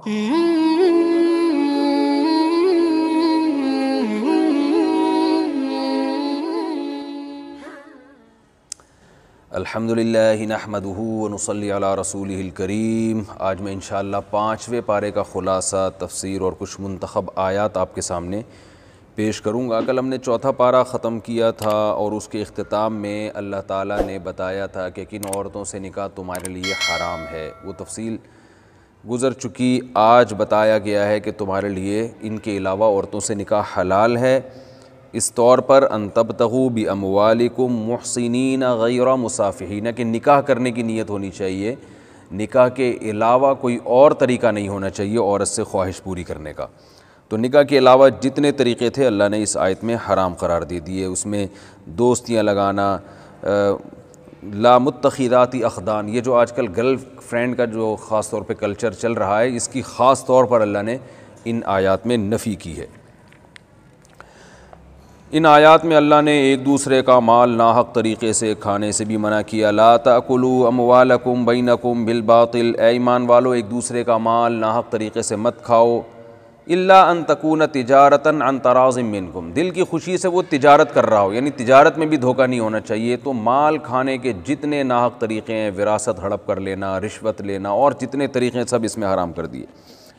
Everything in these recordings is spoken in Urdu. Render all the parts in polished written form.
الحمدللہ نحمدہ ونصلی علی رسولہ الکریم۔ آج میں انشاءاللہ 5ویں پارے کا خلاصہ، تفسیر اور کچھ منتخب آیات آپ کے سامنے پیش کروں گا۔ کل ہم نے 4تھا پارہ ختم کیا تھا اور اس کے اختتام میں اللہ تعالیٰ نے بتایا تھا کہ کن عورتوں سے نکاح تمہارے لیے حرام ہے، وہ تفصیل گزر چکی۔ آج بتایا گیا ہے کہ تمہارے لیے ان کے علاوہ عورتوں سے نکاح حلال ہے، اس طور پر ان تبتغوا باموالکم محسنین غیر مسافحین، کہ نکاح کرنے کی نیت ہونی چاہیے، نکاح کے علاوہ کوئی اور طریقہ نہیں ہونا چاہیے عورت سے خواہش پوری کرنے کا۔ تو نکاح کے علاوہ جتنے طریقے تھے اللہ نے اس آیت میں حرام قرار دے دیے۔ اس میں دوستیاں لگانا، لا متخذات اخدان، یہ جو آج کل گرل فرینڈ کا جو خاص طور پہ کلچر چل رہا ہے، اس کی خاص طور پر اللہ نے ان آیات میں نفی کی ہے۔ ان آیات میں اللہ نے ایک دوسرے کا مال ناحق طریقے سے کھانے سے بھی منع کیا۔ لا تأکلوا اموالکم بینکم بالباطل، اے ایمان والو ایک دوسرے کا مال ناحق طریقے سے مت کھاؤ، الا ان تکون تجارتا عن تراض منکم، دل کی خوشی سے وہ تجارت کر رہا ہو، یعنی تجارت میں بھی دھوکہ نہیں ہونا چاہیے۔ تو مال کھانے کے جتنے ناحق طریقے ہیں، وراثت ہڑپ کر لینا، رشوت لینا اور جتنے طریقے ہیں سب اس میں حرام کر دیے۔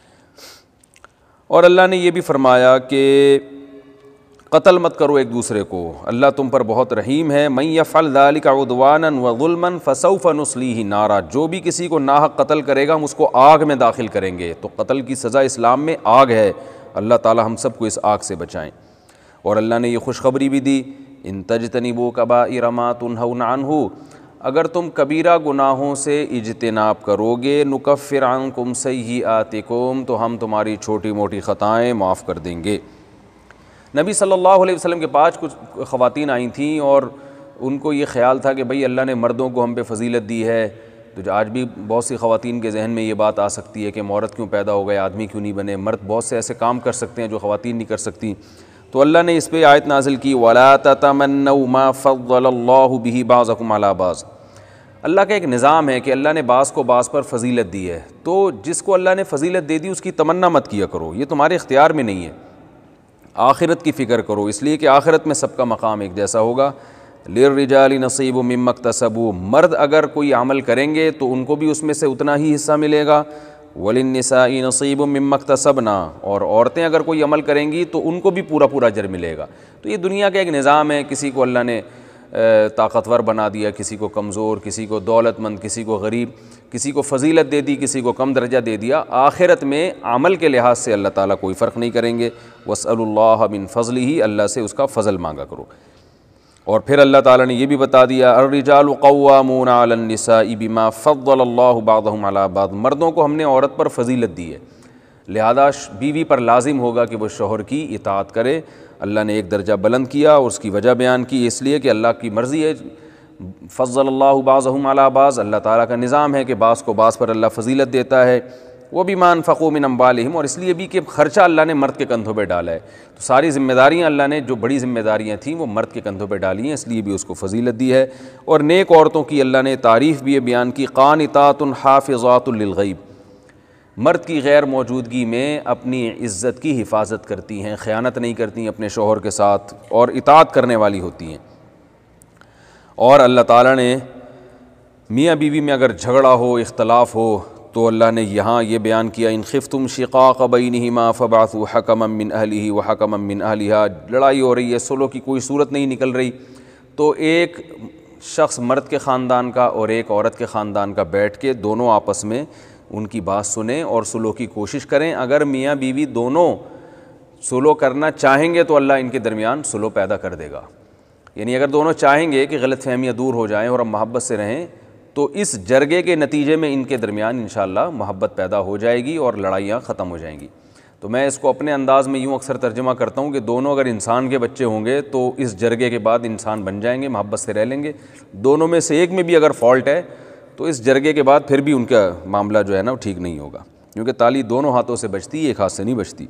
اور اللہ نے یہ بھی فرمایا کہ قتل مت کرو ایک دوسرے کو، اللہ تم پر بہت رحیم ہے۔ من یفعل ذلک عدوانا وظلما فسوف نصلیہ نارا، جو بھی کسی کو ناحق قتل کرے گا ہم اس کو آگ میں داخل کریں گے۔ تو قتل کی سزا اسلام میں آگ ہے، اللہ تعالی ہم سب کو اس آگ سے بچائیں۔ اور اللہ نے یہ خوشخبری بھی دی، ان تجتنبوا کبائر ما تنہون عنہ، اگر تم کبیرہ گناہوں سے اجتناب کرو گے، نکفر عنکم سیئاتکم، تو ہم تمہاری چھوٹی موٹی خطائیں معاف کر دیں گے۔ نبی صلی اللہ علیہ وسلم کے پاس کچھ خواتین آئی تھیں اور ان کو یہ خیال تھا کہ بھئی اللہ نے مردوں کو ہم پہ فضیلت دی ہے، تو آج بھی بہت سی خواتین کے ذہن میں یہ بات آ سکتی ہے کہ عورت کیوں پیدا ہو گئے، آدمی کیوں نہیں بنے، مرد بہت سے ایسے کام کر سکتے ہیں جو خواتین نہیں کر سکتی۔ تو اللہ نے اس پہ آیت نازل کی، وَلَا تَتَمَنَّوْا مَا فَضَّلَ اللَّهُ بِهِ بَعْضَكُمْ عَلَىٰ بَعْضٍ، اللہ کا ایک نظام ہے کہ اللہ نے بعض کو بعض پر فضیلت دی ہے، تو جس کو اللہ نے فضیلت دے دی اس کی تمنا مت کیا کرو، یہ تمہارے اختیار میں نہیں ہے، آخرت کی فکر کرو، اس لیے کہ آخرت میں سب کا مقام ایک جیسا ہوگا۔ لِلرِّجَالِ نَصِیبٌ مِّمَّا اکْتَسَبُوا، مرد اگر کوئی عمل کریں گے تو ان کو بھی اس میں سے اتنا ہی حصہ ملے گا۔ وَلِلنِّسَاءِ نَصِیبٌ مِّمَّا اکْتَسَبْنَا، اور عورتیں اگر کوئی عمل کریں گی تو ان کو بھی پورا پورا اجر ملے گا۔ تو یہ دنیا کا ایک نظام ہے، کسی کو اللہ نے طاقتور بنا دیا، کسی کو کمزور، کسی کو دولت مند، کسی کو غریب، کسی کو فضیلت دے دی، کسی کو کم درجہ دے دیا۔ آخرت میں عمل کے لحاظ سے اللہ تعالیٰ کوئی فرق نہیں کریں گے۔ وَاسْأَلُوا اللَّهَ مِن فَضْلِهِ، اللہ سے اس کا فضل مانگا کرو۔ اور پھر اللہ تعالیٰ نے یہ بھی بتا دیا، الرجال قوامون علی النساء بما فضل اللہ بعضهم علی بعض، مردوں کو ہم نے عورت پر فضیلت دی ہے، لہذا بیوی پر لازم ہوگا کہ وہ شوہر کی اطاعت کرے۔ اللہ نے ایک درجہ بلند کیا اور اس کی وجہ بیان کی، اس لیے کہ اللہ کی مرضی ہے، فضل اللہ بعضهم علی بعض، اللہ تعالیٰ کا نظام ہے کہ بعض کو بعض پر اللہ فضیلت دیتا ہے۔ وَبِمَا أَنفَقُوا مِنْ أَمْوَالِهِمْ، اور اس لیے بھی کہ خرچہ اللہ نے مرد کے کندھوں پہ ڈالا ہے، تو ساری ذمہ داریاں اللہ نے جو بڑی ذمہ داریاں تھیں وہ مرد کے کندھوں پہ ڈالی ہیں، اس لیے بھی اس کو فضیلت دی ہے۔ اور نیک عورتوں کی اللہ نے تعریف بھی بیان کی، قانتات حافظات للغیب، مرد کی غیر موجودگی میں اپنی عزت کی حفاظت کرتی ہیں، خیانت نہیں کرتی اپنے شوہر کے ساتھ اور اطاعت کرنے والی ہوتی ہیں۔ اور اللہ تعالیٰ نے میاں بیوی میں اگر جھگڑا ہو، اختلاف ہو، تو اللہ نے یہاں یہ بیان کیا، ان خفتم شقاق بینہما فبعثوا حکما من اہلہ وحکما من اہلہا، لڑائی ہو رہی ہے، صلح کی کوئی صورت نہیں نکل رہی، تو ایک شخص مرد کے خاندان کا اور ایک عورت کے خاندان کا بیٹھ کے دونوں آپس میں ان کی بات سنیں اور صلح کی کوشش کریں۔ اگر میاں بیوی دونوں صلح کرنا چاہیں گے تو اللہ ان کے درمیان صلح پیدا کر دے گا، یعنی اگر دونوں چاہیں گے کہ غلط فہمیاں دور ہو جائیں اور ہم محبت سے رہیں تو اس جرگے کے نتیجے میں ان کے درمیان انشاءاللہ محبت پیدا ہو جائے گی اور لڑائیاں ختم ہو جائیں گی۔ تو میں اس کو اپنے انداز میں یوں اکثر ترجمہ کرتا ہوں کہ دونوں اگر انسان کے بچے ہوں گے تو اس جرگے کے بعد انسان بن جائیں گے، محبت سے رہ لیں گے۔ دونوں میں سے ایک میں بھی اگر فالٹ ہے تو اس جرگے کے بعد پھر بھی ان کا معاملہ جو ہے نا وہ ٹھیک نہیں ہوگا، کیونکہ تالی دونوں ہاتھوں سے بجتی ہے، ایک ہاتھ سے نہیں بجتی۔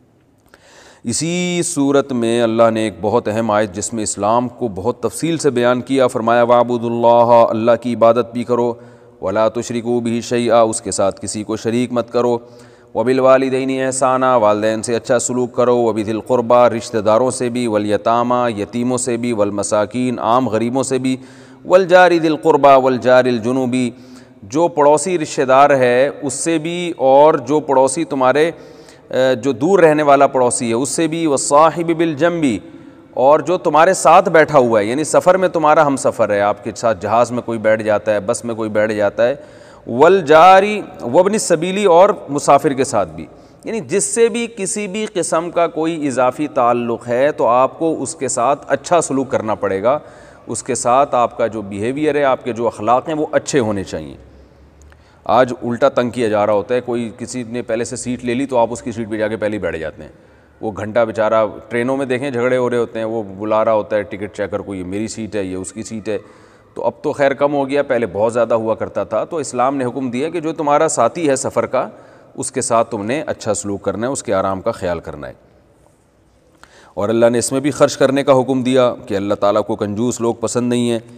اسی صورت میں اللہ نے ایک بہت اہم آیت جس میں اسلام کو بہت تفصیل سے بیان کیا، فرمایا وَاعْبُدُوا اللَّهَ، اللہ کی عبادت بھی کرو، وَلَا تُشْرِكُوا بِهِ شَيْئًا، اس کے ساتھ کسی کو شریک مت کرو، وبالوالدین احسانا، والدین سے اچھا سلوک کرو، وبذی القربیٰ، رشتہ داروں سے بھی، والیتامیٰ، یتیموں سے بھی، والمساکین، عام غریبوں سے بھی، والجار ذی القربیٰ والجار الجنوبی، جو پڑوسی رشتہ دار ہے اس سے بھی، اور جو پڑوسی تمہارے جو دور رہنے والا پڑوسی ہے اس سے بھی، والصاحب بالجنب، اور جو تمہارے ساتھ بیٹھا ہوا ہے، یعنی سفر میں تمہارا ہم سفر ہے، آپ کے ساتھ جہاز میں کوئی بیٹھ جاتا ہے، بس میں کوئی بیٹھ جاتا ہے، والجاری وابن السبیلی، اور مسافر کے ساتھ بھی، یعنی جس سے بھی کسی بھی قسم کا کوئی اضافی تعلق ہے تو آپ کو اس کے ساتھ اچھا سلوک کرنا پڑے گا، اس کے ساتھ آپ کا جو بیہیویئر ہے، آپ کے جو اخلاق ہیں وہ اچھے ہونے چاہیے۔ آج الٹا تنگ کیا جا رہا ہوتا ہے، کوئی کسی نے پہلے سے سیٹ لے لی تو آپ اس کی سیٹ پہ جا کے پہلے ہی بیٹھ جاتے ہیں، وہ گھنٹہ بیچارہ ٹرینوں میں دیکھیں جھگڑے ہو رہے ہوتے ہیں، وہ بلا رہا ہوتا ہے ٹکٹ چیکر کو، یہ میری سیٹ ہے، یہ اس کی سیٹ ہے۔ تو اب تو خیر کم ہو گیا، پہلے بہت زیادہ ہوا کرتا تھا۔ تو اسلام نے حکم دیا کہ جو تمہارا ساتھی ہے سفر کا، اس کے ساتھ تم نے اچھا سلوک کرنا ہے، اس کے آرام کا خیال کرنا ہے۔ اور اللہ نے اس میں بھی خرچ کرنے کا حکم دیا کہ اللہ تعالیٰ کو کنجوس لوگ پسند نہیں ہیں۔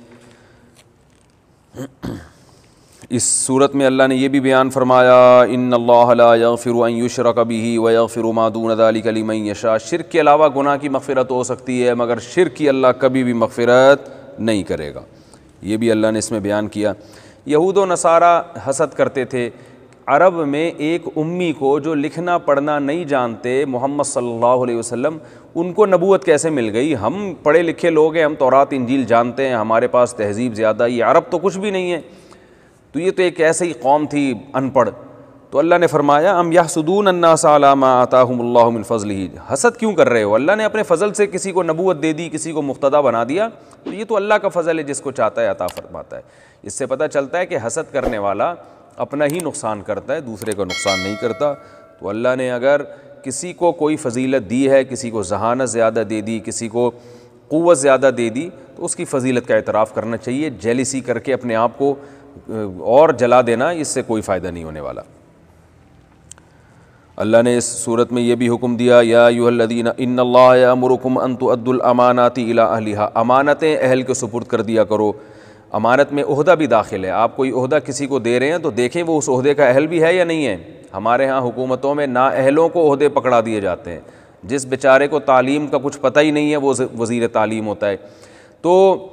اس صورت میں اللہ نے یہ بھی بیان فرمایا، ان اللہ لا یغفر ان یشرک بہ ویغفر ما دون ذلک لمن یشاء، شرک کے علاوہ گناہ کی مغفرت ہو سکتی ہے مگر شرک کی اللہ کبھی بھی مغفرت نہیں کرے گا، یہ بھی اللہ نے اس میں بیان کیا۔ یہود و نصارہ حسد کرتے تھے، عرب میں ایک امی کو جو لکھنا پڑھنا نہیں جانتے، محمد صلی اللہ علیہ وسلم، ان کو نبوت کیسے مل گئی؟ ہم پڑھے لکھے لوگ ہیں، ہم تورات انجیل جانتے ہیں، ہمارے پاس تہذیب زیادہ، یہ عرب تو کچھ بھی نہیں ہے، تو یہ تو ایک ایسے ہی قوم تھی ان پڑھ۔ تو اللہ نے فرمایا ام یحسدون الناس علی ما آتاہم اللہ من فضلہ، حسد کیوں کر رہے ہو؟ اللہ نے اپنے فضل سے کسی کو نبوت دے دی، کسی کو مقتدی بنا دیا، تو یہ تو اللہ کا فضل ہے، جس کو چاہتا ہے عطا فرماتا ہے۔ اس سے پتہ چلتا ہے کہ حسد کرنے والا اپنا ہی نقصان کرتا ہے، دوسرے کا نقصان نہیں کرتا۔ تو اللہ نے اگر کسی کو کوئی فضیلت دی ہے، کسی کو ذہانت زیادہ دے دی، کسی کو قوت زیادہ دے دی، تو اس کی فضیلت کا اعتراف کرنا چاہیے۔ جیلسی کر کے اپنے آپ کو اور جلا دینا، اس سے کوئی فائدہ نہیں ہونے والا۔ اللہ نے اس صورت میں یہ بھی حکم دیا، یا ایھا الذین ان اللہ یامرکم ان تؤدوا الامانات الی اہلھا، امانتیں اہل کے سپرد کر دیا کرو۔ امانت میں عہدہ بھی داخل ہے، آپ کوئی عہدہ کسی کو دے رہے ہیں تو دیکھیں وہ اس عہدے کا اہل بھی ہے یا نہیں ہے۔ ہمارے ہاں حکومتوں میں نااہلوں کو عہدے پکڑا دیے جاتے ہیں، جس بیچارے کو تعلیم کا کچھ پتہ ہی نہیں ہے وہ وزیر تعلیم ہوتا ہے۔ تو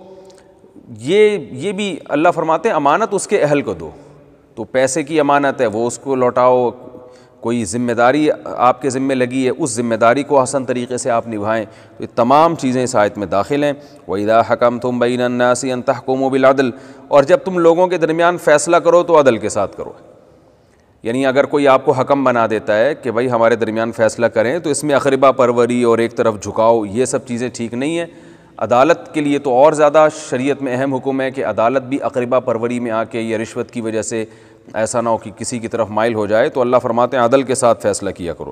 یہ بھی اللہ فرماتے ہیں امانت اس کے اہل کو دو۔ تو پیسے کی امانت ہے وہ اس کو لوٹاؤ، کوئی ذمہ داری آپ کے ذمہ لگی ہے اس ذمہ داری کو حسن طریقے سے آپ نبھائیں۔ تو یہ تمام چیزیں اس آیت میں داخل ہیں۔ وَإِذَا حَكَمْتُمْ بَيْنَ النَّاسِ أَن تَحْكُمُوا بِالْعَدْلِ، اور جب تم لوگوں کے درمیان فیصلہ کرو تو عدل کے ساتھ کرو۔ یعنی اگر کوئی آپ کو حکم بنا دیتا ہے کہ بھائی ہمارے درمیان فیصلہ کریں، تو اس میں اقربا پروری اور ایک طرف جھکاؤ، یہ سب چیزیں ٹھیک نہیں ہیں۔ عدالت کے لیے تو اور زیادہ شریعت میں اہم حکم ہے کہ عدالت بھی اقربا پروری میں آ کے یا رشوت کی وجہ سے ایسا نہ ہو کہ کسی کی طرف مائل ہو جائے۔ تو اللہ فرماتے ہیں عدل کے ساتھ فیصلہ کیا کرو۔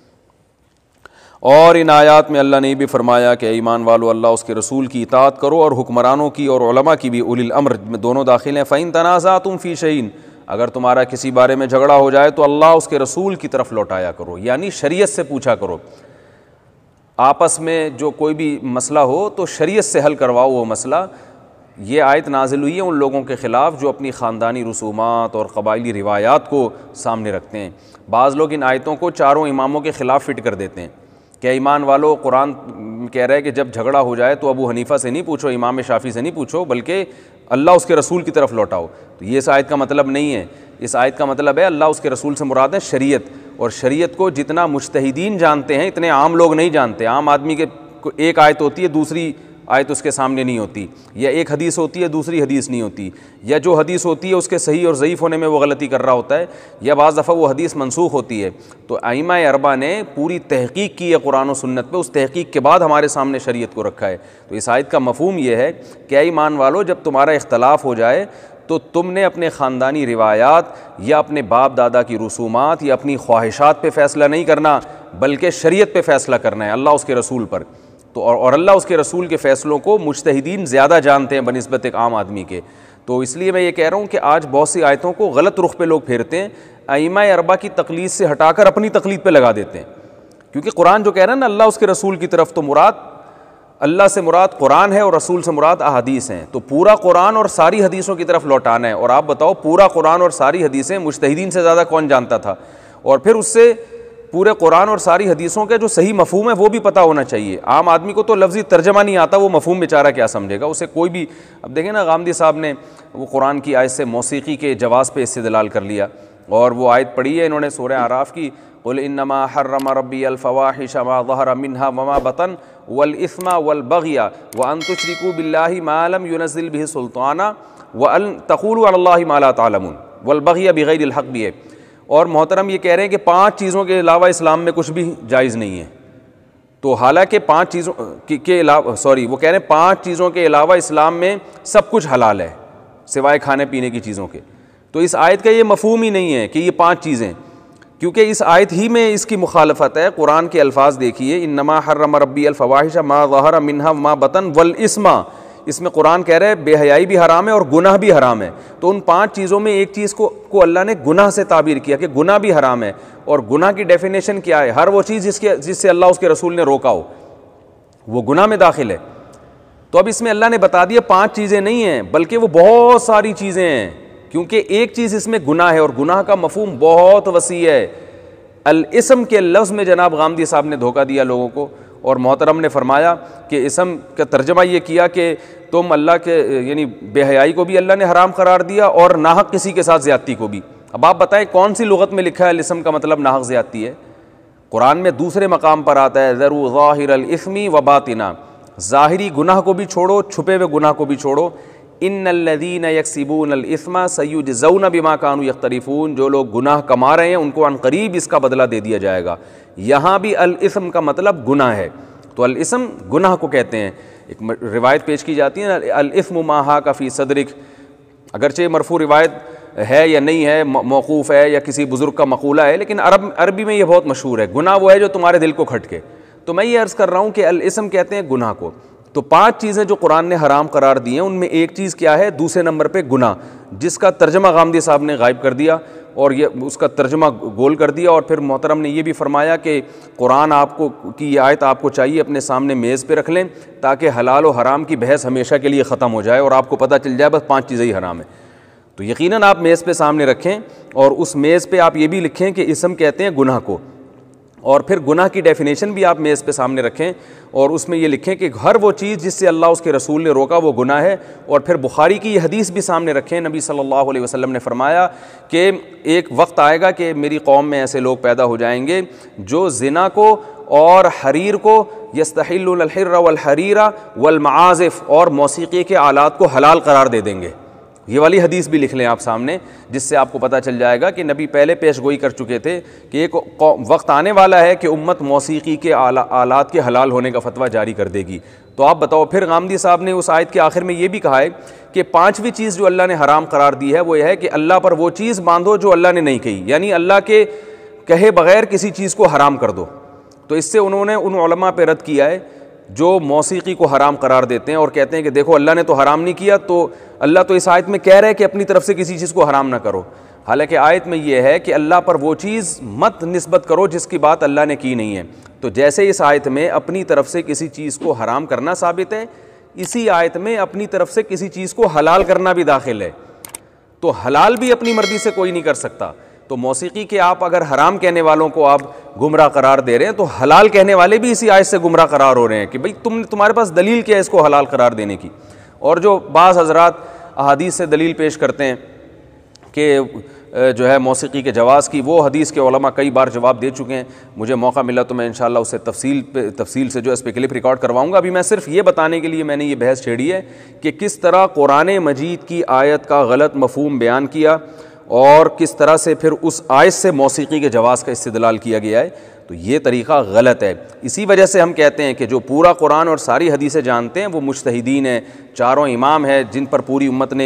اور ان آیات میں اللہ نے یہ بھی فرمایا کہ ایمان والو اللہ اس کے رسول کی اطاعت کرو، اور حکمرانوں کی اور علماء کی بھی، اولی الامر میں دونوں داخل ہیں۔ فَإِن تَنَازَعْتُمْ فِي شَيْءٍ، اگر تمہارا کسی بارے میں جھگڑا ہو جائے تو اللہ اس کے رسول کی طرف لوٹایا کرو، یعنی شریعت سے پوچھا کرو۔ آپس میں جو کوئی بھی مسئلہ ہو تو شریعت سے حل کرواؤ وہ مسئلہ۔ یہ آیت نازل ہوئی ہے ان لوگوں کے خلاف جو اپنی خاندانی رسومات اور قبائلی روایات کو سامنے رکھتے ہیں۔ بعض لوگ ان آیتوں کو چاروں اماموں کے خلاف فٹ کر دیتے ہیں کہ ایمان والو، قرآن کہہ رہا ہے کہ جب جھگڑا ہو جائے تو ابو حنیفہ سے نہیں پوچھو، امام شافعی سے نہیں پوچھو، بلکہ اللہ اس کے رسول کی طرف لوٹاؤ۔ تو یہ اس آیت کا مطلب نہیں ہے، اس آیت کا مطلب ہے اللہ اس کے رسول سے مراد ہے شریعت، اور شریعت کو جتنا مجتہدین جانتے ہیں اتنے عام لوگ نہیں جانتے۔ عام آدمی کے ایک آیت ہوتی ہے، دوسری آیت اس کے سامنے نہیں ہوتی، یا ایک حدیث ہوتی ہے دوسری حدیث نہیں ہوتی، یا جو حدیث ہوتی ہے اس کے صحیح اور ضعیف ہونے میں وہ غلطی کر رہا ہوتا ہے، یا بعض دفعہ وہ حدیث منسوخ ہوتی ہے۔ تو ائمہ اربعہ نے پوری تحقیق کی ہے قرآن و سنت پہ، اس تحقیق کے بعد ہمارے سامنے شریعت کو رکھا ہے۔ تو اس آیت کا مفہوم یہ ہے کہ اے ایمان والو، جب تمہارا اختلاف ہو جائے تو تم نے اپنے خاندانی روایات یا اپنے باپ دادا کی رسومات یا اپنی خواہشات پہ فیصلہ نہیں کرنا، بلکہ شریعت پہ فیصلہ کرنا ہے، اللہ اس کے رسول پر۔ تو اور اللہ اس کے رسول کے فیصلوں کو مجتہدین زیادہ جانتے ہیں بنسبت ایک عام آدمی کے۔ تو اس لیے میں یہ کہہ رہا ہوں کہ آج بہت سی آیتوں کو غلط رخ پہ لوگ پھیرتے ہیں، ائمہ اربعہ کی تقلید سے ہٹا کر اپنی تقلید پہ لگا دیتے ہیں، کیونکہ قرآن جو کہہ رہا ہے نا اللہ اس کے رسول کی طرف، تو مراد اللہ سے مراد قرآن ہے اور رسول سے مراد احادیث ہیں۔ تو پورا قرآن اور ساری حدیثوں کی طرف لوٹانا ہے۔ اور آپ بتاؤ پورا قرآن اور ساری حدیثیں مجتہدین سے زیادہ کون جانتا تھا؟ اور پھر اس سے پورے قرآن اور ساری حدیثوں کے جو صحیح مفہوم ہے وہ بھی پتہ ہونا چاہیے. عام آدمی کو تو لفظی ترجمہ نہیں آتا, وہ مفہوم بیچارہ کیا سمجھے گا, اسے کوئی بھی. اب دیکھیں نا غامدی صاحب نے وہ قرآن کی آیت سے موسیقی کے جواز پہ استدلال کر لیا, اور وہ آیت پڑھی ہے انہوں نے سورہ اعراف کی, قل انما حرم ربی الفواحش ما ظہر منها وما بطن والاثم والبغی وان تشرکوا باللہ ما لم ينزل به سلطانا وان تقولوا علی اللہ ما لا تعلمون, والبغی بغیر الحق بھی ہے. اور محترم یہ کہہ رہے ہیں کہ 5 چیزوں کے علاوہ اسلام میں کچھ بھی جائز نہیں ہے. تو حالانکہ 5 چیزوں کے علاوہ وہ کہہ رہے ہیں 5 چیزوں کے علاوہ اسلام میں سب کچھ حلال ہے سوائے کھانے پینے کی چیزوں کے. تو اس آیت کا یہ مفہوم ہی نہیں ہے کہ یہ 5 چیزیں, کیونکہ اس آیت ہی میں اس کی مخالفت ہے. قرآن کے الفاظ دیکھیے, انما حرم ربی الفواحش ما ظہر منها وما بطن والاسم, اس میں قرآن کہہ رہا ہے بے حیائی بھی حرام ہے اور گناہ بھی حرام ہے. تو ان 5 چیزوں میں ایک چیز کو اللہ نے گناہ سے تعبیر کیا کہ گناہ بھی حرام ہے, اور گناہ کی ڈیفینیشن کیا ہے؟ ہر وہ چیز جس سے اللہ اس کے رسول نے روکا ہو وہ گناہ میں داخل ہے. تو اب اس میں اللہ نے بتا دیا 5 چیزیں نہیں ہیں بلکہ وہ بہت ساری چیزیں ہیں, کیونکہ ایک چیز اس میں گناہ ہے, اور گناہ کا مفہوم بہت وسیع ہے. الاسم کے لفظ میں جناب غامدی صاحب نے دھوکہ دیا لوگوں کو, اور محترم نے فرمایا کہ اسم کا ترجمہ یہ کیا کہ تم اللہ کے یعنی بے حیائی کو بھی اللہ نے حرام قرار دیا اور ناحق کسی کے ساتھ زیادتی کو بھی. اب آپ بتائیں کون سی لغت میں لکھا ہے الاسم کا مطلب ناحق زیادتی ہے؟ قرآن میں دوسرے مقام پر آتا ہے ذرو ظاہر الاسم و باطنا, ظاہری گناہ کو بھی چھوڑو چھپے ہوئے گناہ کو بھی چھوڑو. ان الذین یکسبون الاثم سیجزون بما کانوا یقترفون, جو لوگ گناہ کما رہے ہیں ان کو عنقریب اس کا بدلہ دے دیا جائے گا. یہاں بھی الاثم کا مطلب گناہ ہے, تو الاثم گناہ کو کہتے ہیں. ایک روایت پیش کی جاتی ہے الاثم ما حاک فی صدرک, اگرچہ مرفوع روایت ہے یا نہیں ہے, موقوف ہے یا کسی بزرگ کا مقولہ ہے, لیکن عربی میں یہ بہت مشہور ہے. گناہ وہ ہے جو تمہارے دل کو کھٹکے. تو میں یہ عرض کر رہا ہوں کہ الاثم کہتے ہیں گناہ کو. تو 5 چیزیں جو قرآن نے حرام قرار دی ہیں ان میں ایک چیز کیا ہے؟ دوسرے نمبر پہ گناہ, جس کا ترجمہ غامدی صاحب نے غائب کر دیا اور یہ اس کا ترجمہ گول کر دیا. اور پھر محترم نے یہ بھی فرمایا کہ قرآن آپ کو کی یہ آیت آپ کو چاہیے اپنے سامنے میز پہ رکھ لیں تاکہ حلال و حرام کی بحث ہمیشہ کے لیے ختم ہو جائے اور آپ کو پتہ چل جائے بس 5 چیزیں ہی حرام ہیں. تو یقیناً آپ میز پہ سامنے رکھیں اور اس میز پہ آپ یہ بھی لکھیں کہ اسم کہتے ہیں گناہ کو, اور پھر گناہ کی ڈیفینیشن بھی آپ میز پہ سامنے رکھیں اور اس میں یہ لکھیں کہ ہر وہ چیز جس سے اللہ اس کے رسول نے روکا وہ گناہ ہے. اور پھر بخاری کی یہ حدیث بھی سامنے رکھیں, نبی صلی اللہ علیہ وسلم نے فرمایا کہ ایک وقت آئے گا کہ میری قوم میں ایسے لوگ پیدا ہو جائیں گے جو زنا کو اور حریر کو, یستحلون الحر والحریر والمعازف, اور موسیقی کے آلات کو حلال قرار دے دیں گے. یہ والی حدیث بھی لکھ لیں آپ سامنے, جس سے آپ کو پتہ چل جائے گا کہ نبی پہلے پیش گوئی کر چکے تھے کہ ایک وقت آنے والا ہے کہ امت موسیقی کے آلات کے حلال ہونے کا فتویٰ جاری کر دے گی. تو آپ بتاؤ, پھر غامدی صاحب نے اس آیت کے آخر میں یہ بھی کہا ہے کہ 5ویں چیز جو اللہ نے حرام قرار دی ہے وہ یہ ہے کہ اللہ پر وہ چیز باندھو جو اللہ نے نہیں کہی, یعنی اللہ کے کہے بغیر کسی چیز کو حرام کر دو. تو اس سے انہوں نے ان علماء پہ رد کیا ہے جو موسیقی کو حرام قرار دیتے ہیں اور کہتے ہیں کہ دیکھو اللہ نے تو حرام نہیں کیا, تو اللہ تو اس آیت میں کہہ رہا ہے کہ اپنی طرف سے کسی چیز کو حرام نہ کرو. حالانکہ آیت میں یہ ہے کہ اللہ پر وہ چیز مت نسبت کرو جس کی بات اللہ نے کی نہیں ہے. تو جیسے اس آیت میں اپنی طرف سے کسی چیز کو حرام کرنا ثابت ہے, اسی آیت میں اپنی طرف سے کسی چیز کو حلال کرنا بھی داخل ہے. تو حلال بھی اپنی مرضی سے کوئی نہیں کر سکتا. تو موسیقی کے آپ اگر حرام کہنے والوں کو آپ گمراہ قرار دے رہے ہیں تو حلال کہنے والے بھی اسی آیت سے گمراہ قرار ہو رہے ہیں کہ بھئی تمہارے پاس دلیل کیا ہے اس کو حلال قرار دینے کی. اور جو بعض حضرات احادیث سے دلیل پیش کرتے ہیں کہ جو ہے موسیقی کے جواز کی, وہ حدیث کے علماء کئی بار جواب دے چکے ہیں. مجھے موقع ملا تو میں انشاءاللہ اسے تفصیل سے جو اس پہ کلپ ریکارڈ کرواؤں گا. ابھی میں صرف یہ بتانے کے لیے میں نے یہ بحث چھیڑی ہے کہ کس طرح قرآن مجید کی آیت کا غلط مفہوم بیان کیا اور کس طرح سے پھر اس آیت سے موسیقی کے جواز کا استدلال کیا گیا ہے. تو یہ طریقہ غلط ہے. اسی وجہ سے ہم کہتے ہیں کہ جو پورا قرآن اور ساری حدیثیں جانتے ہیں وہ مجتہدین ہیں, 4 امام ہیں جن پر پوری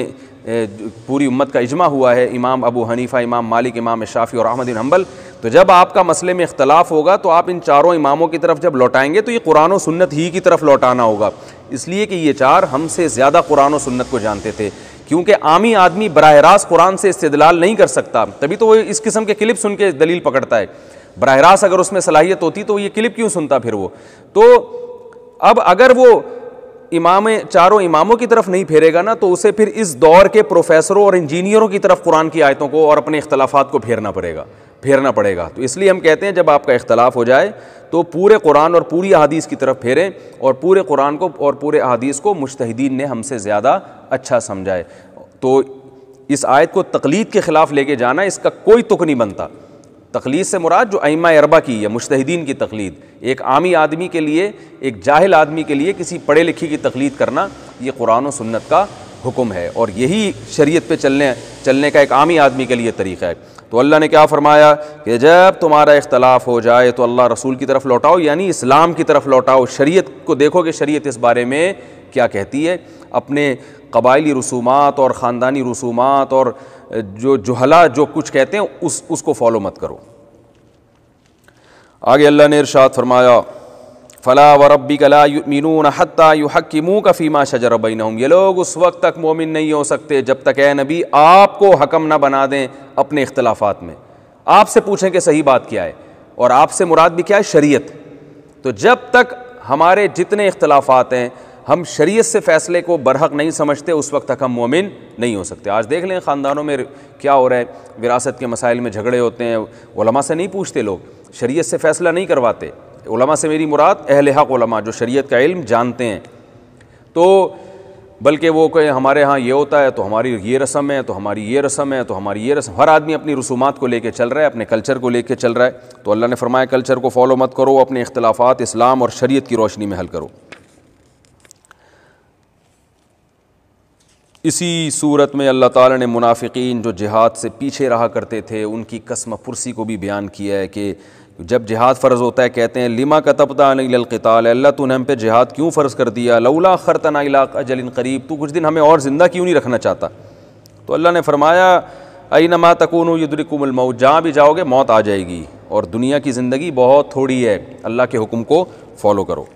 امت کا اجماع ہوا ہے, امام ابو حنیفہ, امام مالک, امام شافعی اور احمد بن حنبل. تو جب آپ کا مسئلے میں اختلاف ہوگا تو آپ ان 4 اماموں کی طرف جب لوٹائیں گے تو یہ قرآن و سنت ہی کی طرف لوٹانا ہوگا, اس لیے کہ یہ 4 ہم سے زیادہ قرآن و سنت کو جانتے تھے. کیونکہ عامی آدمی براہ راست قرآن سے استدلال نہیں کر سکتا, تبھی تو وہ اس قسم کے کلپ سن کے دلیل پکڑتا ہے. براہ راست اگر اس میں صلاحیت ہوتی تو یہ کلپ کیوں سنتا پھر وہ. تو اب اگر وہ 4 اماموں کی طرف نہیں پھیرے گا نا تو اسے پھر اس دور کے پروفیسروں اور انجینئروں کی طرف قرآن کی آیتوں کو اور اپنے اختلافات کو پھیرنا پڑے گا. پھیرنا پڑے گا۔ تو اس لیے ہم کہتے ہیں جب آپ کا اختلاف ہو جائے تو پورے قرآن اور پوری احادیث کی طرف پھیریں، اور پورے قرآن کو اور پورے احادیث کو مجتہدین نے ہم سے زیادہ اچھا سمجھا ہے۔ تو اس آیت کو تقلید کے خلاف لے کے جانا، اس کا کوئی تک نہیں بنتا۔ تقلید سے مراد جو ائمہ اربعہ کی یا مجتہدین کی تقلید، ایک عامی آدمی کے لیے، ایک جاہل آدمی کے لیے کسی پڑھے لکھے کی تقلید کرنا، یہ قرآن و سنت کا حکم ہے، اور یہی شریعت پہ چلنے کا ایک عامی آدمی کے لیے طریقہ ہے۔ تو اللہ نے کیا فرمایا کہ جب تمہارا اختلاف ہو جائے تو اللہ رسول کی طرف لوٹاؤ، یعنی اسلام کی طرف لوٹاؤ، شریعت کو دیکھو کہ شریعت اس بارے میں کیا کہتی ہے۔ اپنے قبائلی رسومات اور خاندانی رسومات اور جو جہلا جو کچھ کہتے ہیں اس کو فالو مت کرو۔ آگے اللہ نے ارشاد فرمایا فلا وربک لا یؤمنون حتی یحکموک فیما شجر بینہم، یہ لوگ اس وقت تک مومن نہیں ہو سکتے جب تک اے نبی آپ کو حکم نہ بنا دیں اپنے اختلافات میں، آپ سے پوچھیں کہ صحیح بات کیا ہے، اور آپ سے مراد بھی کیا ہے؟ شریعت۔ تو جب تک ہمارے جتنے اختلافات ہیں ہم شریعت سے فیصلے کو برحق نہیں سمجھتے اس وقت تک ہم مومن نہیں ہو سکتے۔ آج دیکھ لیں خاندانوں میں کیا ہو رہا ہے، وراثت کے مسائل میں جھگڑے ہوتے ہیں، علماء سے نہیں پوچھتے لوگ، شریعت سے فیصلہ نہیں کرواتے۔ علماء سے میری مراد اہل حق علماء جو شریعت کا علم جانتے ہیں، تو بلکہ وہ کہ ہمارے ہاں یہ ہوتا ہے تو ہماری یہ رسم ہے، تو ہماری یہ رسم ہے، تو ہماری یہ رسم، ہر آدمی اپنی رسومات کو لے کے چل رہا ہے، اپنے کلچر کو لے کے چل رہا ہے۔ تو اللہ نے فرمایا کلچر کو فالو مت کرو، اپنے اختلافات اسلام اور شریعت کی روشنی میں حل کرو۔ اسی صورت میں اللہ تعالیٰ نے منافقین جو جہاد سے پیچھے رہا کرتے تھے ان کی قسم پرسی کو بھی بیان کیا ہے کہ جب جہاد فرض ہوتا ہے کہتے ہیں لما کتبت علینا القتال، اللہ تو نے ہم پہ جہاد کیوں فرض کر دیا، لولا اخرتنا الی اجل قریب، تو کچھ دن ہمیں اور زندہ کیوں نہیں رکھنا چاہتا۔ تو اللہ نے فرمایا اینما تکونوا یدرککم الموت، جہاں بھی جاؤ گے موت آ جائے گی، اور دنیا کی زندگی بہت تھوڑی ہے، اللہ کے حکم کو فالو کرو۔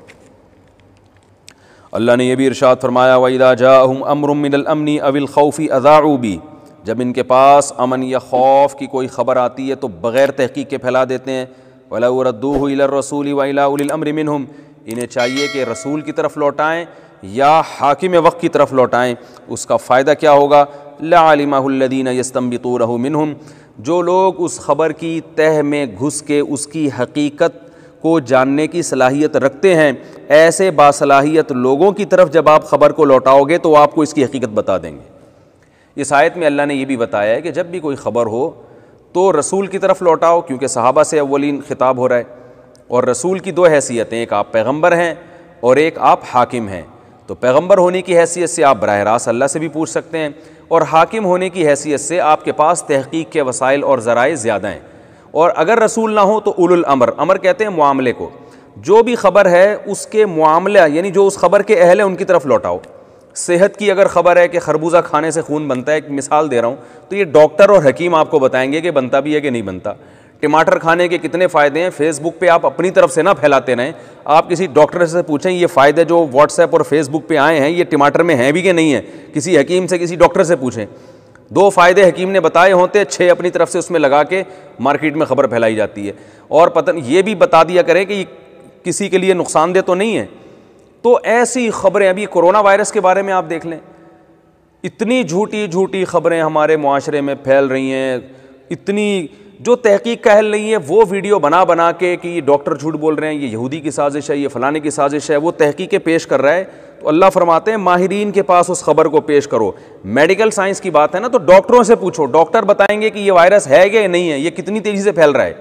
اللہ نے یہ بھی ارشاد فرمایا وَإِذَا جَاءَهُمْ أَمْرٌ مِّنَ الْأَمْنِ أَوِ الْخَوْفِ أَذَاعُوا بِهِ، جب ان کے پاس امن یا خوف کی کوئی خبر آتی ہے تو بغیر تحقیق کے پھیلا دیتے ہیں۔ وَلَوْ رَدُّوهُ إِلَى الرَّسُولِ وَإِلَىٰ أُولِي الْأَمْرِ مِنْهُمْ، انہیں چاہیے کہ رسول کی طرف لوٹائیں یا حاکم وقت کی طرف لوٹائیں، اس کا فائدہ کیا ہوگا؟ لَعَلِمَهُ الَّذِينَ يَسْتَنبِطُونَهُ مِنْهُمْ، جو لوگ اس خبر کی تہ میں گھس کے اس کی حقیقت کو جاننے کی صلاحیت رکھتے ہیں، ایسے باصلاحیت لوگوں کی طرف جب آپ خبر کو لوٹاؤ گے تو آپ کو اس کی حقیقت بتا دیں گے۔ اس آیت میں اللہ نے یہ بھی بتایا ہے کہ جب بھی کوئی خبر ہو تو رسول کی طرف لوٹاؤ، کیونکہ صحابہ سے اولین خطاب ہو رہا ہے، اور رسول کی دو حیثیتیں، ایک آپ پیغمبر ہیں اور ایک آپ حاکم ہیں۔ تو پیغمبر ہونے کی حیثیت سے آپ براہ راست اللہ سے بھی پوچھ سکتے ہیں، اور حاکم ہونے کی حیثیت سے آپ کے پاس تحقیق کے وسائل اور ذرائع زیادہ ہیں۔ اور اگر رسول نہ ہو تو اولو الامر، امر کہتے ہیں معاملے کو، جو بھی خبر ہے اس کے معاملہ یعنی جو اس خبر کے اہل ہیں ان کی طرف لوٹاؤ۔ صحت کی اگر خبر ہے کہ خربوزہ کھانے سے خون بنتا ہے، ایک مثال دے رہا ہوں، تو یہ ڈاکٹر اور حکیم آپ کو بتائیں گے کہ بنتا بھی ہے کہ نہیں بنتا۔ ٹماٹر کھانے کے کتنے فائدے ہیں، فیس بک پہ آپ اپنی طرف سے نہ پھیلاتے رہیں، آپ کسی ڈاکٹر سے پوچھیں یہ فائدے جو واٹس ایپ اور فیس بک پہ آئے ہیں یہ ٹماٹر میں ہیں بھی کہ نہیں ہیں، کسی حکیم سے کسی ڈاکٹر سے پوچھیں۔ 2 فائدے حکیم نے بتائے ہوتے، 6 اپنی طرف سے اس میں لگا کے مارکیٹ میں خبر پھیلائی جاتی ہے، اور پتہ یہ بھی بتا دیا کریں کہ یہ کسی کے لیے نقصان دہ تو نہیں ہے۔ تو ایسی خبریں، ابھی کرونا وائرس کے بارے میں آپ دیکھ لیں، اتنی جھوٹی خبریں ہمارے معاشرے میں پھیل رہی ہیں، اتنی جو تحقیق کا اہل نہیں ہے وہ ویڈیو بنا کے کہ یہ ڈاکٹر جھوٹ بول رہے ہیں، یہ یہودی کی سازش ہے، یہ فلانے کی سازش ہے، وہ تحقیقیں پیش کر رہا ہے۔ تو اللہ فرماتے ہیں ماہرین کے پاس اس خبر کو پیش کرو۔ میڈیکل سائنس کی بات ہے نا، تو ڈاکٹروں سے پوچھو، ڈاکٹر بتائیں گے کہ یہ وائرس ہے یا نہیں ہے، یہ کتنی تیزی سے پھیل رہا ہے۔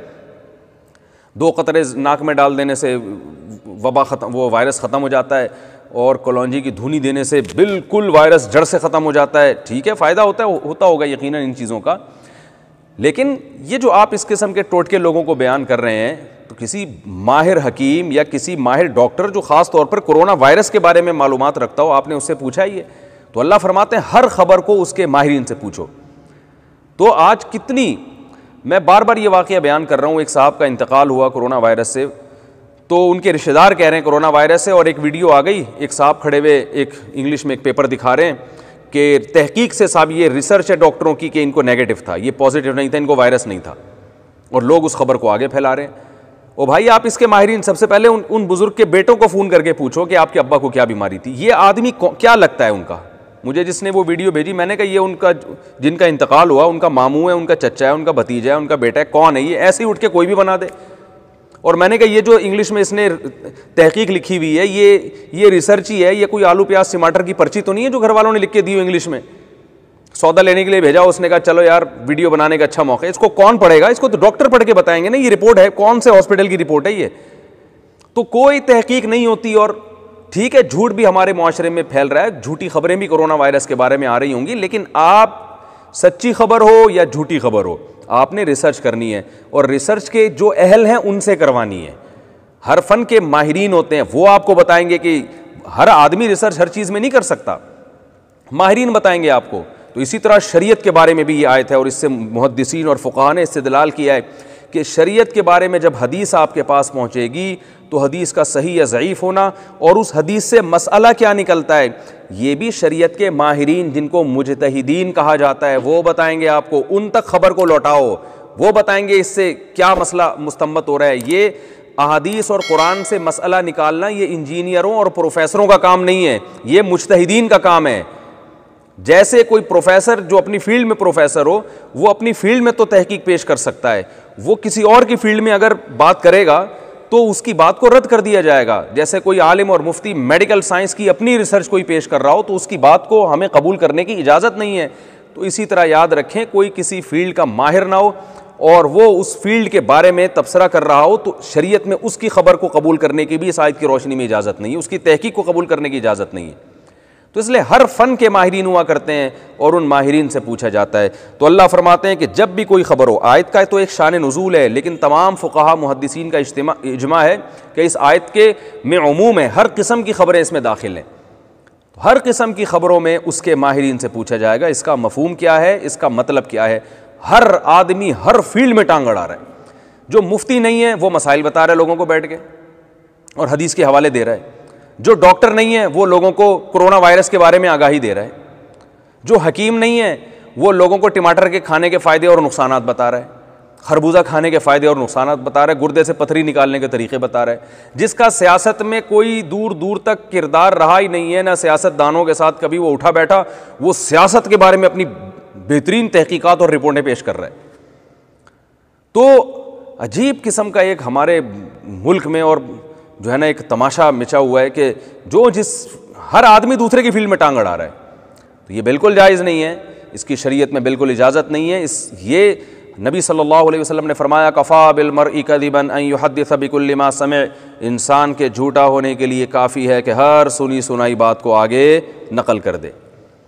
2 قطرے ناک میں ڈال دینے سے وبا ختم، وہ وائرس ختم ہو جاتا ہے، اور کلونجی کی دھونی دینے سے بالکل وائرس جڑ سے ختم ہو جاتا ہے۔ ٹھیک ہے، فائدہ ہوتا ہوگا یقیناً ان چیزوں کا، لیکن یہ جو آپ اس قسم کے ٹوٹکے لوگوں کو بیان کر رہے ہیں، تو کسی ماہر حکیم یا کسی ماہر ڈاکٹر جو خاص طور پر کرونا وائرس کے بارے میں معلومات رکھتا ہو، آپ نے اس سے پوچھا ہی ہے؟ تو اللہ فرماتے ہیں ہر خبر کو اس کے ماہرین سے پوچھو۔ تو آج کتنی، میں بار بار یہ واقعہ بیان کر رہا ہوں، ایک صاحب کا انتقال ہوا کرونا وائرس سے، تو ان کے رشتہ دار کہہ رہے ہیں کرونا وائرس سے، اور ایک ویڈیو آ گئی، ایک صاحب کھڑے ہوئے ایک انگلش میں ایک پیپر دکھا رہے ہیں کہ تحقیق سے صاحب یہ ریسرچ ہے ڈاکٹروں کی کہ ان کو نیگیٹو تھا، یہ پازیٹیو نہیں تھا، ان کو وائرس نہیں تھا، اور لوگ اس خبر کو آگے پھیلا رہے ہیں۔ او بھائی آپ اس کے ماہرین، سب سے پہلے ان بزرگ کے بیٹوں کو فون کر کے پوچھو کہ آپ کے ابا کو کیا بیماری تھی، یہ آدمی کیا لگتا ہے ان کا، مجھے جس نے وہ ویڈیو بھیجی، میں نے کہا یہ ان کا جن کا انتقال ہوا ان کا ماموں ہے، ان کا چچا ہے، ان کا بھتیجا ہے، ان کا بیٹا ہے، کون ہے یہ؟ ایسے ہی اٹھ کے کوئی بھی بنا دے۔ اور میں نے کہا یہ جو انگلش میں اس نے تحقیق لکھی ہوئی ہے یہ ریسرچ ہی ہے، یہ کوئی آلو پیاز ٹماٹر کی پرچی تو نہیں ہے جو گھر والوں نے لکھ کے دی ہو انگلش میں۔ سودا لینے کے لیے بھیجا، اس نے کہا چلو یار ویڈیو بنانے کا اچھا موقع ہے، اس کو کون پڑھے گا؟ اس کو تو ڈاکٹر پڑھ کے بتائیں گے نا، یہ رپورٹ ہے کون سے ہاسپٹل کی رپورٹ ہے یہ؟ تو کوئی تحقیق نہیں ہوتی۔ اور ٹھیک ہے جھوٹ بھی ہمارے معاشرے میں پھیل رہا ہے، جھوٹی خبریں بھی کرونا وائرس کے بارے میں آ رہی ہوں گی، لیکن آپ سچی خبر ہو یا جھوٹی خبر ہو آپ نے ریسرچ کرنی ہے، اور ریسرچ کے جو اہل ہیں ان سے کروانی ہے۔ ہر فن کے ماہرین ہوتے ہیں، وہ آپ کو بتائیں گے کہ ہر آدمی ریسرچ ہر چیز میں نہیں کر سکتا، ماہرین بتائیں گے آپ کو۔ تو اسی طرح شریعت کے بارے میں بھی یہ آیت ہے، اور اس سے محدثین اور فقہاء نے استدلال کیا ہے کہ شریعت کے بارے میں جب حدیث آپ کے پاس پہنچے گی تو حدیث کا صحیح یا ضعیف ہونا اور اس حدیث سے مسئلہ کیا نکلتا ہے یہ بھی شریعت کے ماہرین جن کو مجتہدین کہا جاتا ہے وہ بتائیں گے آپ کو۔ ان تک خبر کو لوٹاؤ، وہ بتائیں گے اس سے کیا مسئلہ مستنبط ہو رہا ہے۔ یہ احادیث اور قرآن سے مسئلہ نکالنا یہ انجینئروں اور پروفیسروں کا کام نہیں ہے، یہ مجتہدین کا کام ہے۔ جیسے کوئی پروفیسر جو اپنی فیلڈ میں پروفیسر ہو وہ اپنی فیلڈ میں تو تحقیق پیش کر سکتا ہے، وہ کسی اور کی فیلڈ میں اگر بات کرے گا تو اس کی بات کو رد کر دیا جائے گا۔ جیسے کوئی عالم اور مفتی میڈیکل سائنس کی اپنی ریسرچ کوئی پیش کر رہا ہو تو اس کی بات کو ہمیں قبول کرنے کی اجازت نہیں ہے۔ تو اسی طرح یاد رکھیں کوئی کسی فیلڈ کا ماہر نہ ہو اور وہ اس فیلڈ کے بارے میں تبصرہ کر رہا ہو تو شریعت میں اس کی خبر کو قبول کرنے کی بھی اس آیت کی روشنی میں اجازت نہیں ہے، اس کی تحقیق کو قبول کرنے کی اجازت نہیں ہے۔ تو اس لیے ہر فن کے ماہرین ہوا کرتے ہیں اور ان ماہرین سے پوچھا جاتا ہے۔ تو اللہ فرماتے ہیں کہ جب بھی کوئی خبر ہو، آیت کا تو ایک شان نزول ہے لیکن تمام فقہا محدثین کا اجماع ہے کہ اس آیت کے میں عموم ہے، ہر قسم کی خبریں اس میں داخل ہیں، ہر قسم کی خبروں میں اس کے ماہرین سے پوچھا جائے گا اس کا مفہوم کیا ہے، اس کا مطلب کیا ہے۔ ہر آدمی ہر فیلڈ میں ٹانگ اڑا رہا ہے، جو مفتی نہیں ہے وہ مسائل بتا رہا ہے لوگوں کو بیٹھ کے اور حدیث کے حوالے دے رہا ہے، جو ڈاکٹر نہیں ہے وہ لوگوں کو کرونا وائرس کے بارے میں آگاہی دے رہا ہے، جو حکیم نہیں ہے وہ لوگوں کو ٹماٹر کے کھانے کے فائدے اور نقصانات بتا رہا ہے، خربوزہ کھانے کے فائدے اور نقصانات بتا رہا ہے، گردے سے پتھری نکالنے کے طریقے بتا رہا ہے، جس کا سیاست میں کوئی دور دور تک کردار رہا ہی نہیں ہے، نہ سیاست دانوں کے ساتھ کبھی وہ اٹھا بیٹھا، وہ سیاست کے بارے میں اپنی بہترین تحقیقات اور رپورٹیں پیش کر رہا ہے۔ تو عجیب قسم کا ایک ہمارے ملک میں اور جو ہے نا ایک تماشا مچا ہوا ہے کہ ہر آدمی دوسرے کی فیلڈ میں ٹانگ اڑا رہا ہے۔ تو یہ بالکل جائز نہیں ہے، اس کی شریعت میں بالکل اجازت نہیں ہے۔ یہ نبی صلی اللہ علیہ وسلم نے فرمایا کفا بالمرء کذبا ان یحدث بکل ما سمع، انسان کے جھوٹا ہونے کے لیے کافی ہے کہ ہر سنی سنائی بات کو آگے نقل کر دے۔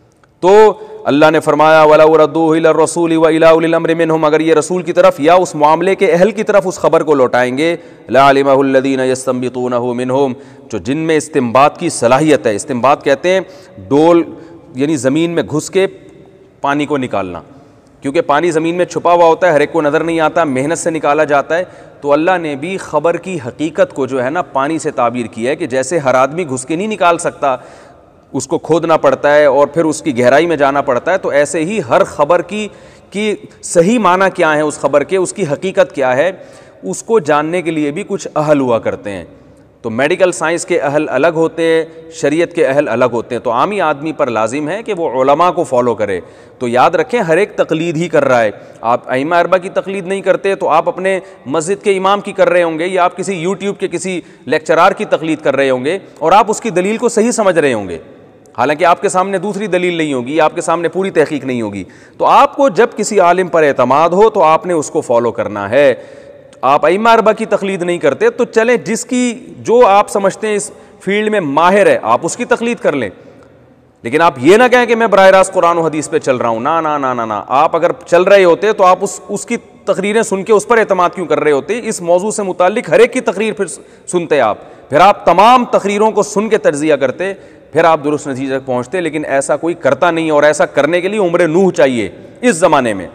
تو اللہ نے فرمایا وَلَوْ رَدُّوهُ إِلَى الرَّسُولِ وَإِلَىٰ أُولِي الْأَمْرِ مِنْهُمْ، اگر یہ رسول کی طرف یا اس معاملے کے اہل کی طرف اس خبر کو لوٹائیں گے لَعَلِمَهُ الَّذِينَ يَسْتَنبِطُونَهُ مِنْهُمْ، جو جن میں استنباط کی صلاحیت ہے۔ استنباط کہتے ہیں ڈول یعنی زمین میں گھس کے پانی کو نکالنا، کیونکہ پانی زمین میں چھپا ہوا ہوتا ہے، ہر ایک کو نظر نہیں آتا، محنت سے نکالا جاتا ہے۔ تو اللہ نے بھی خبر کی حقیقت کو جو ہے نا پانی سے تعبیر کیا ہے کہ جیسے ہر آدمی گھس کے نہیں نکال سکتا، اس کو کھودنا پڑتا ہے اور پھر اس کی گہرائی میں جانا پڑتا ہے، تو ایسے ہی ہر خبر کی صحیح معنی کیا ہے، اس خبر کے اس کی حقیقت کیا ہے، اس کو جاننے کے لیے بھی کچھ اہل ہوا کرتے ہیں۔ تو میڈیکل سائنس کے اہل الگ ہوتے ہیں، شریعت کے اہل الگ ہوتے ہیں۔ تو عامی آدمی پر لازم ہے کہ وہ علماء کو فالو کرے۔ تو یاد رکھیں ہر ایک تقلید ہی کر رہا ہے، آپ ائمہ اربعہ کی تقلید نہیں کرتے تو آپ اپنے مسجد کے امام کی کر رہے ہوں گے، یا آپ کسی یوٹیوب کے کسی لیکچرار کی تقلید کر رہے ہوں گے اور آپ اس کی دلیل کو صحیح سمجھ رہے ہوں گے، حالانکہ آپ کے سامنے دوسری دلیل نہیں ہوگی، آپ کے سامنے پوری تحقیق نہیں ہوگی۔ تو آپ کو جب کسی عالم پر اعتماد ہو تو آپ نے اس کو فالو کرنا ہے۔ آپ ائمہ اربعہ کی تقلید نہیں کرتے تو چلیں جس کی جو آپ سمجھتے ہیں اس فیلڈ میں ماہر ہے آپ اس کی تقلید کر لیں، لیکن آپ یہ نہ کہیں کہ میں براہ راست قرآن و حدیث پہ چل رہا ہوں۔ نا نا نا نا نا، آپ اگر چل رہے ہوتے تو آپ اس کی تقریریں سن کے اس پر اعتماد کیوں کر رہے ہوتے؟ اس موضوع سے متعلق ہر ایک کی تقریر پھر سنتے پھر آپ تمام تقریروں کو سن کے تجزیہ کرتے، پھر آپ درست نتیجے تک پہنچتے، لیکن ایسا کوئی کرتا نہیں، اور ایسا کرنے کے لیے عمر نوح چاہیے اس زمانے میں۔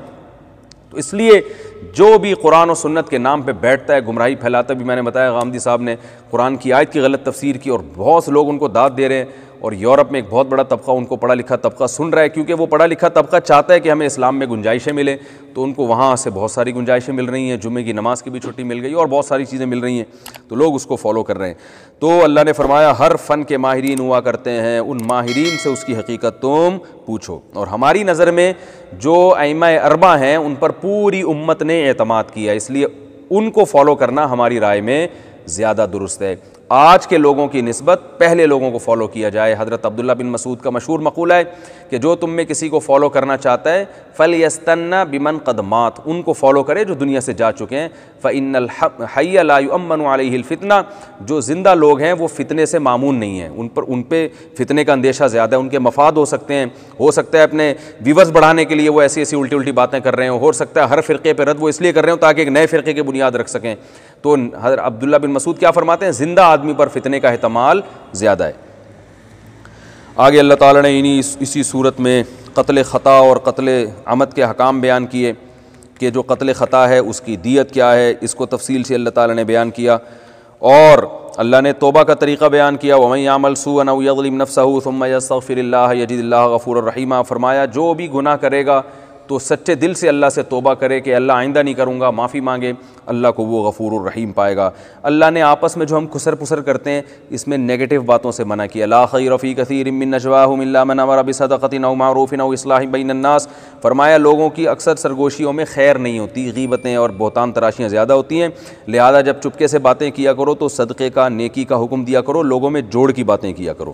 تو اس لیے جو بھی قرآن و سنت کے نام پہ بیٹھتا ہے گمراہی پھیلاتا، بھی میں نے بتایا غامدی صاحب نے قرآن کی آیت کی غلط تفسیر کی اور بہت سے لوگ ان کو داد دے رہے ہیں، اور یورپ میں ایک بہت بڑا طبقہ ان کو پڑھا لکھا طبقہ سن رہا ہے، کیونکہ وہ پڑھا لکھا طبقہ چاہتا ہے کہ ہمیں اسلام میں گنجائشیں ملیں، تو ان کو وہاں سے بہت ساری گنجائشیں مل رہی ہیں، جمعے کی نماز کی بھی چھٹی مل گئی اور بہت ساری چیزیں مل رہی ہیں، تو لوگ اس کو فالو کر رہے ہیں۔ تو اللہ نے فرمایا ہر فن کے ماہرین ہوا کرتے ہیں، ان ماہرین سے اس کی حقیقت تم پوچھو۔ اور ہماری نظر میں جو ائمہ اربعہ ہیں ان پر پوری امت نے اعتماد کیا، اس لیے ان کو فالو کرنا ہماری رائے میں زیادہ درست ہے۔ آج کے لوگوں کی نسبت پہلے لوگوں کو فالو کیا جائے۔ حضرت عبداللہ بن مسعود کا مشہور مقولہ ہے کہ جو تم میں کسی کو فالو کرنا چاہتا ہے فَلْيَسْتَنَّ بِمَنْ قَدْ مَاتَ، ان کو فالو کرے جو دنیا سے جا چکے ہیں۔ فَإِنَّ الْحَيَّ لَا يُؤَمَّنُ عَلَيْهِ الْفِتْنَةُ، جو زندہ لوگ ہیں وہ فتنے سے مامون نہیں ہیں، ان پہ فتنے کا اندیشہ زیادہ ہے، ان کے مفاد ہو سکتے ہیں، ہو سکتا ہے اپنے ویورز بڑھانے کے لیے وہ ایسی ایسی الٹی باتیں کر رہے ہوں، ہو سکتا ہے ہر فرقے پہ رد وہ اس لیے کر رہے ہوں تاکہ ایک نئے فرقے کی بنیاد رکھ سکیں۔ تو حضرت عبداللہ بن مسعود کیا فرماتے ہیں؟ زندہ آدمی پر فتنے کا احتمال زیادہ ہے۔ آگے اللہ تعالیٰ نے اسی صورت میں قتل خطا اور قتل عمد کے حکام بیان کیے کہ جو قتل خطا ہے اس کی دیت کیا ہے، اس کو تفصیل سے اللہ تعالیٰ نے بیان کیا، اور اللہ نے توبہ کا طریقہ بیان کیا۔ وَمَن يَعْمَلْ سُوءًا أَوْ يَظْلِمْ نَفْسَهُ ثُمَّ يَسْتَغْفِرِ اللَّهَ يَجِدِ اللَّهَ غَفُورًا رَحِيمًا، فرمایا جو بھی گناہ کرے گا تو سچے دل سے اللہ سے توبہ کرے کہ اللہ آئندہ نہیں کروں گا، معافی مانگے، اللہ کو وہ غفور الرحیم پائے گا۔ اللہ نے آپس میں جو ہم کسر پسر کرتے ہیں اس میں نیگیٹو باتوں سے منع کیا۔ لا خیر فی کثیر من نجواہم الا من امر بصدقۃ او معروف او اصلاح بین الناس، فرمایا لوگوں کی اکثر سرگوشیوں میں خیر نہیں ہوتی، غیبتیں اور بہتان تراشیاں زیادہ ہوتی ہیں، لہذا جب چپکے سے باتیں کیا کرو تو صدقے کا، نیکی کا حکم دیا کرو، لوگوں میں جوڑ کی باتیں کیا کرو۔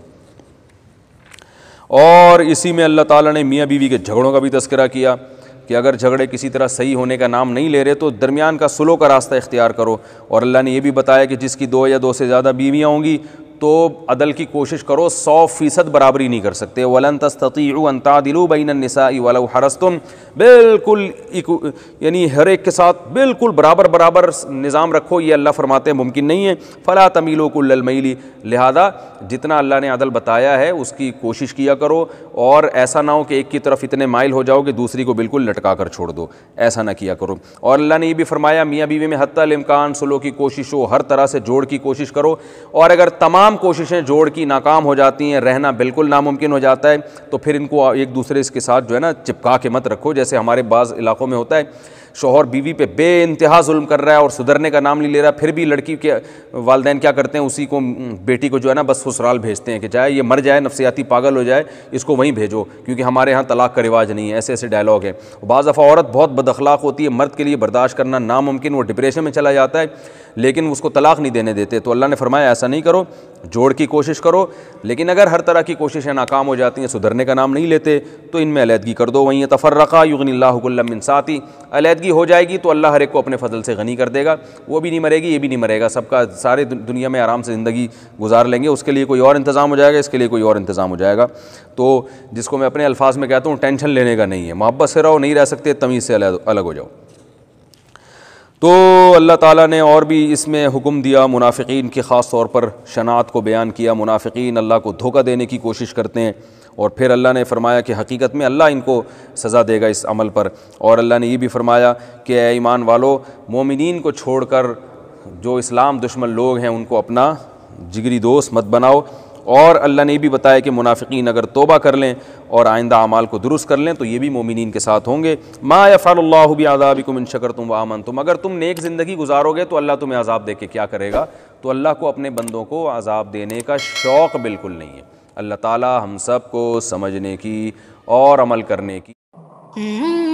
اور اسی میں اللہ تعالیٰ نے میاں بیوی کے جھگڑوں کا بھی تذکرہ کیا کہ اگر جھگڑے کسی طرح صحیح ہونے کا نام نہیں لے رہے تو درمیان کا صلح کا راستہ اختیار کرو، اور اللہ نے یہ بھی بتایا کہ جس کی 2 یا 2 سے زیادہ بیویاں ہوں گی تو عدل کی کوشش کرو، 100% برابری نہیں کر سکتے۔ وَلَن تَسْتَطِيعُوا أَن تَعْدِلُوا بَيْنَ النِّسَاءِ وَلَوْ حَرَصْتُمْ، بالکل یعنی ہر ایک کے ساتھ بالکل برابر نظام رکھو، یہ اللہ فرماتے ہیں ممکن نہیں ہے۔ فَلَا تَمِيلُوا كُلَّ الْمَيْلِ، لہذا جتنا اللہ نے عدل بتایا ہے اس کی کوشش کیا کرو، اور ایسا نہ ہو کہ ایک کی طرف اتنے مائل ہو جاؤ کہ دوسری کو بالکل لٹکا کر چھوڑ دو، ایسا نہ کیا کرو۔ اور اللہ نے یہ بھی فرمایا میاں بیوی میں حتی الامکان صلح کی کوشش ہو، ہر طرح سے جوڑ کی کوشش کرو، اور اگر تمام کوششیں جوڑ کی ناکام ہو جاتی ہیں، رہنا بالکل ناممکن ہو جاتا ہے، تو پھر ان کو ایک دوسرے کے ساتھ جو ہے نا چپکا کے مت رکھو، جیسے ہمارے بعض علاقوں میں ہوتا ہے شوہر بیوی پہ بے انتہا ظلم کر رہا ہے اور سدھرنے کا نام نہیں لے رہا، پھر بھی لڑکی کے والدین کیا کرتے ہیں، اسی کو بیٹی کو جو ہے نا بس سسرال بھیجتے ہیں کہ جائے یہ مر جائے، نفسیاتی پاگل ہو جائے، اس کو وہیں بھیجو کیونکہ ہمارے ہاں طلاق کا رواج نہیں ہے، ایسے ڈائلاگ ہیں۔ بعض دفعہ عورت بہت بد اخلاق ہوتی ہے، مرد کے لیے برداشت کرنا ناممکن، وہ ڈپریشن میں چلا جاتا ہے لیکن اس کو طلاق نہیں دینے دیتے، تو اللہ نے فرمایا ایسا نہیں کرو، جوڑ کی کوشش کرو، لیکن اگر ہر طرح کی کوششیں ناکام ہو جاتی ہیں، سدھرنے کا نام نہیں لیتے، تو ان میں علیحدگی کر دو۔ وَإِن يَتَفَرَّقَا يُغْنِ اللَّهُ كُلًّا مِّن سَعَتِهِ، علیحدگی ہو جائے گی تو اللہ ہر ایک کو اپنے فضل سے غنی کر دے گا، وہ بھی نہیں مرے گی، یہ بھی نہیں مرے گا، سب کا سارے دنیا میں آرام سے زندگی گزار لیں گے، اس کے لیے کوئی اور انتظام ہو جائے گا، اس کے لیے کوئی اور انتظام ہو جائے گا۔ تو جس کو میں اپنے الفاظ میں کہتا ہوں ٹینشن لینے کا نہیں ہے، محبت سے رہو، نہیں رہ سکتے تمیز سے الگ ہو جاؤ۔ تو اللہ تعالیٰ نے اور بھی اس میں حکم دیا، منافقین کی خاص طور پر شناعت کو بیان کیا، منافقین اللہ کو دھوکہ دینے کی کوشش کرتے ہیں، اور پھر اللہ نے فرمایا کہ حقیقت میں اللہ ان کو سزا دے گا اس عمل پر، اور اللہ نے یہ بھی فرمایا کہ اے ایمان والو، مومنین کو چھوڑ کر جو اسلام دشمن لوگ ہیں ان کو اپنا جگری دوست مت بناؤ، اور اللہ نے یہ بھی بتایا کہ منافقین اگر توبہ کر لیں اور آئندہ اعمال کو درست کر لیں تو یہ بھی مومنین کے ساتھ ہوں گے۔ ما یفعل اللہ بعذابکم ان شکرتم وآمنتم، اگر تم نیک زندگی گزارو گے تو اللہ تمہیں عذاب دے کے کیا کرے گا؟ تو اللہ کو اپنے بندوں کو عذاب دینے کا شوق بالکل نہیں ہے۔ اللہ تعالی ہم سب کو سمجھنے کی اور عمل کرنے کی